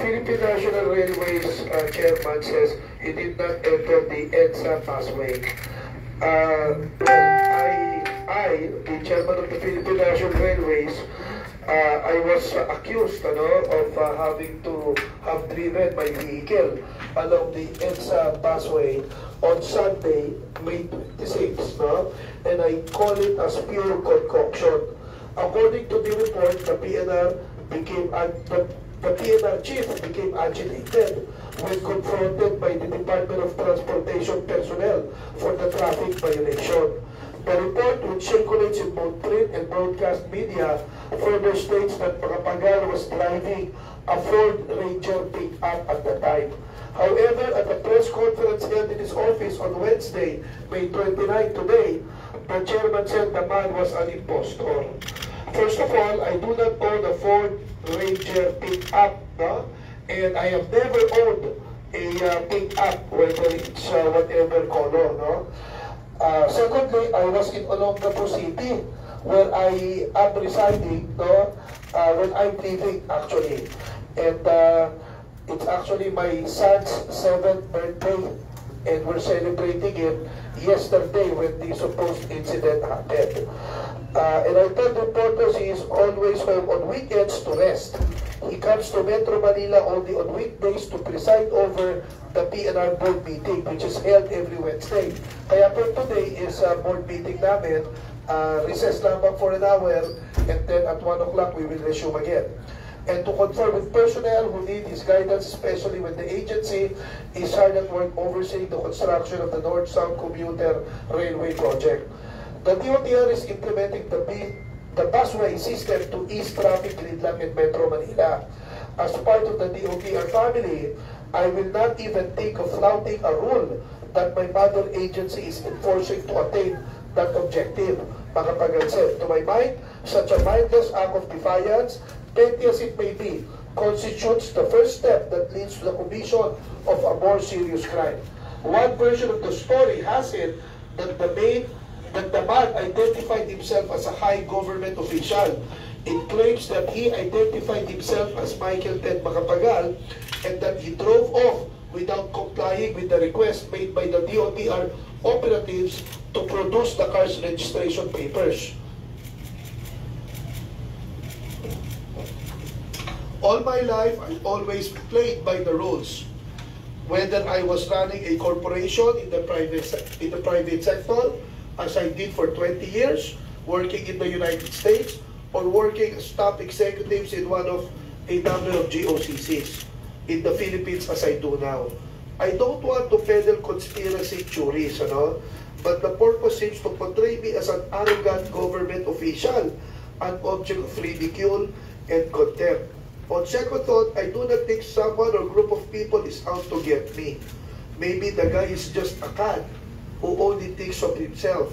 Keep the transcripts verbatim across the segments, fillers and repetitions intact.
Philippine National Railways uh, chairman says he did not enter the EDSA pathway. Uh, I, I, the chairman of the Philippine National Railways, uh, I was uh, accused ano, of uh, having to have driven my vehicle along the EDSA pathway on Sunday, May twenty-sixth, no? And I call it as pure concoction. According to the report, the P N R became uh, the, the P N R chief became agitated when confronted by the Department of Transportation personnel for the traffic violation. The report, which circulates in both print and broadcast media, further states that Macapagal was driving a Ford Ranger pickup at the time. However, at a press conference held in his office on Wednesday, May twenty-ninth, today, the chairman said the man was an impostor. First of all, I do not own a Ford Ranger pickup, no? And I have never owned a uh, pickup, whether it's uh, whatever color, no? Uh, secondly, I was in Olongapo City, where I am residing, no? Uh, when I'm living, actually. And uh, it's actually my son's seventh birthday, and we're celebrating it yesterday when the supposed incident happened. Uh, and I told reporters he is always home on weekends to rest. He comes to Metro Manila only on weekdays to preside over the P N R board meeting, which is held every Wednesday. Kaya for today is a board meeting namin, uh, recess lamang for an hour, and then at one o'clock we will resume again. And to confer with personnel who need his guidance, especially when the agency is hard at work overseeing the construction of the North-South Commuter Railway project. The D O T R is implementing the, the busway system to ease traffic gridlock in Metro Manila. As part of the D O T R family, I will not even think of flouting a rule that my mother agency is enforcing to attain that objective. Macapagal said, to my mind, such a mindless act of defiance, petty as it may be, constitutes the first step that leads to the commission of a more serious crime. One version of the story has it that the main that the man identified himself as a high government official. It claims that he identified himself as Michael Ted Macapagal and that he drove off without complying with the request made by the D O T R operatives to produce the car's registration papers. All my life, I always played by the rules. Whether I was running a corporation in the private in the private sector, as I did for twenty years, working in the United States, or working as top executives in one of a number of G O C Cs in the Philippines as I do now. I don't want to peddle conspiracy theories, you know, but the purpose seems to portray me as an arrogant government official, an object of ridicule and contempt. On second thought, I do not think someone or group of people is out to get me. Maybe the guy is just a cad who only thinks of himself.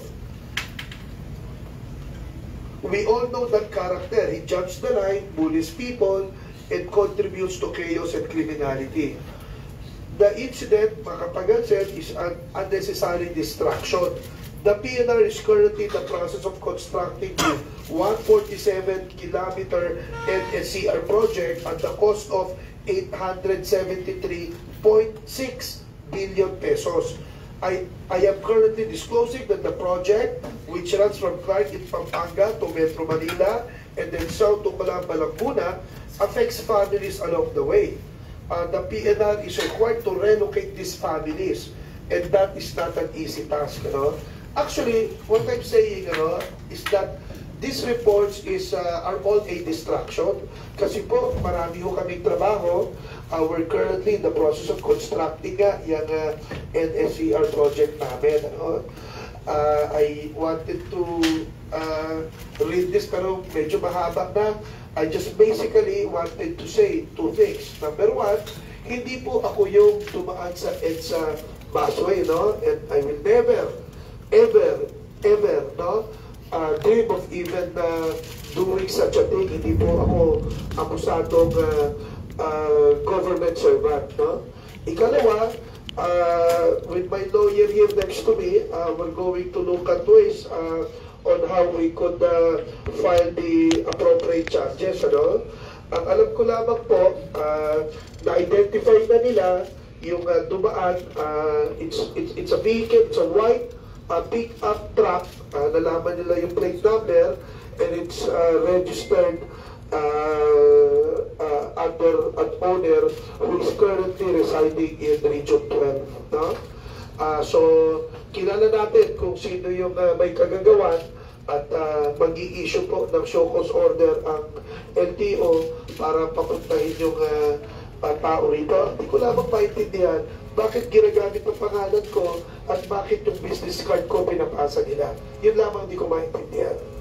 We all know that character. He jumps the line, bullies people, and contributes to chaos and criminality. The incident, Macapagal said, is an unnecessary distraction. The P N R is currently in the process of constructing the one hundred forty-seven kilometer N S C R project at the cost of eight hundred seventy-three point six billion pesos. I, I am currently disclosing that the project, which runs from Clark in Pampanga to Metro Manila and then south to Calamba, Laguna, affects families along the way. Uh, the P N R is required to relocate these families, and that is not an easy task. You know? Actually, what I'm saying you know, is that these reports is uh, are all a distraction. Kasi po, marami ho kaming trabaho. Uh, we're currently in the process of constructing nga yung uh, N S C R project namin. Ano? Uh, I wanted to uh, read this pero medyo mahaba na. I just basically wanted to say two things. Number one, hindi po ako yung tumaan sa EDSA busway, no? And I will never, ever, ever, no? Uh, dream of even uh, doing such a thing. Hindi po ako akusadong uh, uh, government servant, no? Ikalawa, uh, with my lawyer here next to me, uh, we're going to look at ways uh, on how we could uh, file the appropriate charges, ano? Ang alam ko lamang po, uh, na-identify na nila yung uh, dumaan. Uh, it's, it's, it's a vehicle, it's a white uh, pick-up truck. Uh, nalaman nila yung plate number, and it's uh, registered uh, uh, under an owner who is currently residing in Region twelve. No? Uh, so, kilala natin kung sino yung uh, may kagagawan, at uh, mag-i-issue po ng show cause order ang L T O para papuntahin yung uh, uh, tao rito. Hindi ko lamang maintindihan bakit ginagamit ang pangalan ko at bakit yung business card ko pinapasa nila. Yun lamang hindi ko maintindihan.